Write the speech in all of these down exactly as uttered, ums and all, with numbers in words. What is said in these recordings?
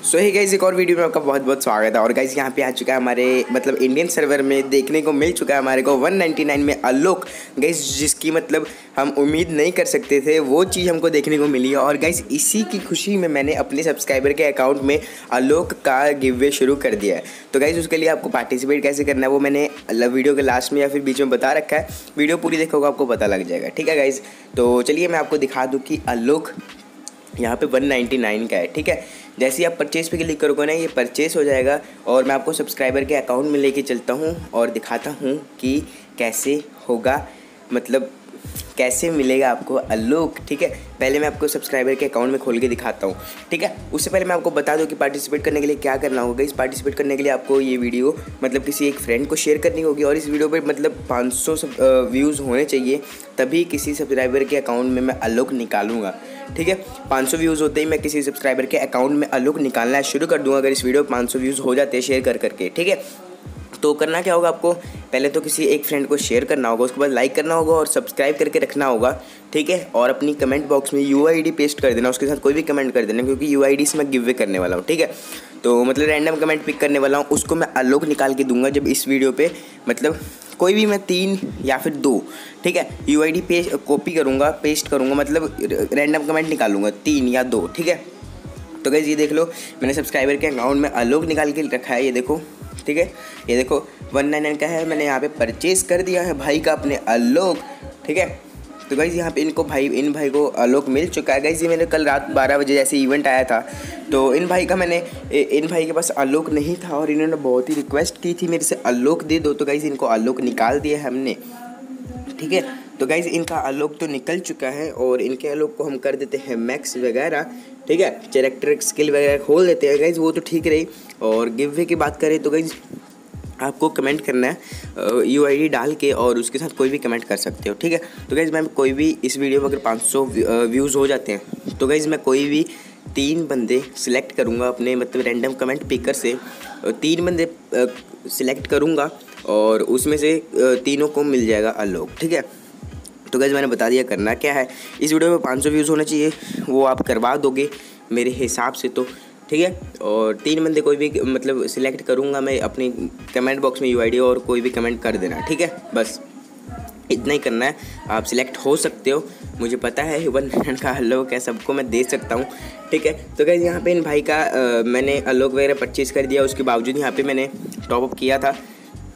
सो ही guys, एक और video में आपका बहुत बहुत स्वागत है। और गाइस यहाँ पे आ चुका है हमारे मतलब इंडियन सर्वर में देखने को मिल चुका है हमारे को वन नाइन्टी नाइन में आलोक गाइस, जिसकी मतलब हम उम्मीद नहीं कर सकते थे, वो चीज़ हमको देखने को मिली है। और गाइस इसी की खुशी में मैंने अपने सब्सक्राइबर के अकाउंट में आलोक का गिव वे शुरू कर दिया है। तो गाइस उसके लिए आपको पार्टिसिपेट कैसे करना है वो मैंने वीडियो के लास्ट में या फिर बीच में बता रखा है। वीडियो पूरी देखोगे आपको पता लग जाएगा, ठीक है गाइस। तो चलिए मैं आपको दिखा दूँ कि आलोक यहाँ पे वन नाइन्टी नाइन का है, ठीक है। जैसे ही आप परचेज़ पे क्लिक करोगे ना, ये परचेज़ हो जाएगा और मैं आपको सब्सक्राइबर के अकाउंट में लेके चलता हूँ और दिखाता हूँ कि कैसे होगा, मतलब कैसे मिलेगा आपको आलोक, ठीक है। पहले मैं आपको सब्सक्राइबर के अकाउंट में खोल के दिखाता हूँ, ठीक है। उससे पहले मैं आपको बता दूँ कि पार्टिसिपेट करने के लिए क्या करना होगा। इस पार्टिसिपेट करने के लिए आपको ये वीडियो मतलब किसी एक फ्रेंड को शेयर करनी होगी और इस वीडियो पर मतलब पाँच सौ व्यूज़ होने चाहिए, तभी किसी सब्सक्राइबर के अकाउंट में मैं आलोक निकालूंगा, ठीक है। पाँच सौ व्यूज़ होते ही मैं किसी सब्सक्राइबर के अकाउंट में आलोक निकालना शुरू कर दूंगा, अगर इस वीडियो पर पाँच सौ व्यूज़ हो जाते हैं शेयर कर करके, ठीक है। तो करना क्या होगा आपको, पहले तो किसी एक फ्रेंड को शेयर करना होगा, उसके बाद लाइक करना होगा और सब्सक्राइब करके रखना होगा, ठीक है। और अपनी कमेंट बॉक्स में यू आई डी पेस्ट कर देना, उसके साथ कोई भी कमेंट कर देना, क्योंकि यू आई डी से मैं गिव वे करने वाला हूँ, ठीक है। तो मतलब रैंडम कमेंट पिक करने वाला हूँ, उसको मैं आलोक निकाल के दूंगा जब इस वीडियो पे मतलब कोई भी मैं तीन या फिर दो, ठीक है, यू आई डी पे कॉपी करूँगा, पेस्ट करूँगा, मतलब रैंडम कमेंट निकालूंगा तीन या दो, ठीक है। तो गाइस ये देख लो, मैंने सब्सक्राइबर के अकाउंट में आलोक निकाल के रखा है, ये देखो, ठीक है। ये देखो वन नाइन नाइन का है, मैंने यहाँ पे परचेज़ कर दिया है भाई का अपने आलोक, ठीक है। तो गाइस यहाँ पे इनको भाई इन भाई को आलोक मिल चुका है। गाइस ये मेरे कल रात बारह बजे जैसे इवेंट आया था, तो इन भाई का मैंने इन भाई के पास आलोक नहीं था और इन्होंने बहुत ही रिक्वेस्ट की थी मेरे से आलोक दे दो, तो गाइस इनको आलोक निकाल दिया है हमने, ठीक है। तो गाइस इनका आलोक तो निकल चुका है और इनके आलोक को हम कर देते हैं मैक्स वगैरह, ठीक है। कैरेक्टर स्किल वगैरह खोल देते हैं गाइस, वो तो ठीक रही। और गिव वे की बात करें तो गाइस आपको कमेंट करना है यू आई डी डाल के और उसके साथ कोई भी कमेंट कर सकते हो, ठीक है। तो गाइस मैं कोई भी इस वीडियो में अगर पाँच सौ व्यूज़ हो जाते हैं तो गाइस मैं कोई भी तीन बंदे सिलेक्ट करूँगा अपने मतलब रैंडम कमेंट पिकर से, तीन बंदे सिलेक्ट करूँगा और उसमें से तीनों को मिल जाएगा आलोक, ठीक है। तो गाइस मैंने बता दिया करना क्या है। इस वीडियो में पाँच सौ व्यूज़ होना चाहिए, वो आप करवा दोगे मेरे हिसाब से तो, ठीक है। और तीन बंदे कोई भी मतलब सिलेक्ट करूँगा मैं अपनी कमेंट बॉक्स में यू आई डी और कोई भी कमेंट कर देना, ठीक है। बस इतना ही करना है, आप सिलेक्ट हो सकते हो, मुझे पता है वन नाइन का आलोक है, सबको मैं दे सकता हूँ, ठीक है। तो गाइस यहाँ पे इन भाई का आ, मैंने आलोक वगैरह परचेज़ कर दिया, उसके बावजूद यहाँ पे मैंने टॉप अप किया था,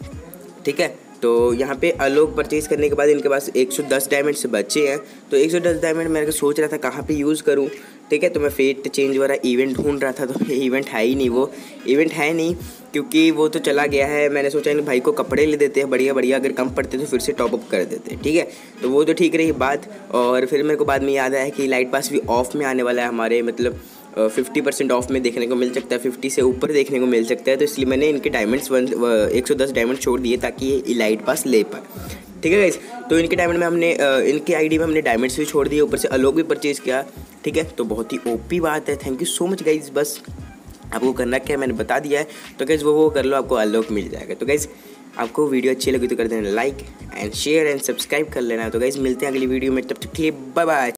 ठीक है। तो यहाँ पे आलोक परचेज़ करने के बाद इनके पास एक सौ दस डायमंड से बचे हैं, तो एक सौ दस डायमंड मैं सोच रहा था कहाँ पे यूज़ करूँ, ठीक है। तो मैं फेट चेंज वाला इवेंट ढूंढ रहा था, तो ये इवेंट है ही नहीं, वो इवेंट है नहीं क्योंकि वो तो चला गया है। मैंने सोचा इन भाई को कपड़े ले देते हैं बढ़िया बढ़िया, अगर कम पड़ते तो फिर से टॉप अप कर देते, ठीक है। तो वो तो ठीक रही बात। और फिर मेरे को बाद में याद आया कि लाइट पास भी ऑफ में आने वाला है हमारे, मतलब फिफ्टी परसेंट ऑफ में देखने को मिल सकता है, फिफ्टी से ऊपर देखने को मिल सकता है। तो इसलिए मैंने इनके डायमंड्स वन एक सौ दस डायमंड छोड़ दिए ताकि ये लाइट पास ले पाए, ठीक है गाइस। तो इनके डायमंड में हमने इनके आईडी में हमने डायमंड्स भी छोड़ दिए, ऊपर से आलोक भी परचेज़ किया, ठीक है। तो बहुत ही ओपी बात है, thank you so much guys. बस आपको करना क्या है मैंने बता दिया है, तो गाइस वो वो कर लो, आपको आलोक मिल जाएगा। तो गाइस आपको वीडियो अच्छी लगी तो कर देना like and share and subscribe कर लेना। तो गाइस मिलते हैं अगली वीडियो में, तब तक के लिए बाय बाय।